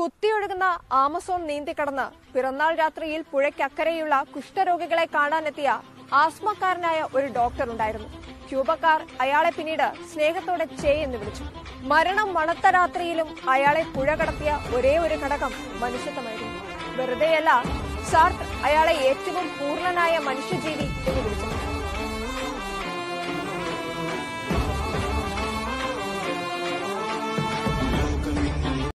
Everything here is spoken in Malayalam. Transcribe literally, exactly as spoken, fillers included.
കുത്തിയൊഴുകുന്ന ആമസോൺ നീന്തിക്കടന്ന് പിറന്നാൾ രാത്രിയിൽ പുഴയ്ക്കക്കരെയുള്ള കുഷ്ഠരോഗികളെ കാണാനെത്തിയ ആസ്മക്കാരനായ ഒരു ഡോക്ടർ ഉണ്ടായിരുന്നു. ക്യൂബക്കാർ അയാളെ പിന്നീട് സ്നേഹത്തോടെ ചേ എന്ന് വിളിച്ചു. മരണം മണത്ത രാത്രിയിലും അയാളെ പുഴ കടത്തിയ ഒരേ ഒരു ഘടകം മനുഷ്യത്വമായിരുന്നു. വെറുതെയല്ല സാർട്ട് അയാളെ ഏറ്റവും പൂർണ്ണനായ മനുഷ്യജീവി എന്ന് വിളിച്ചു.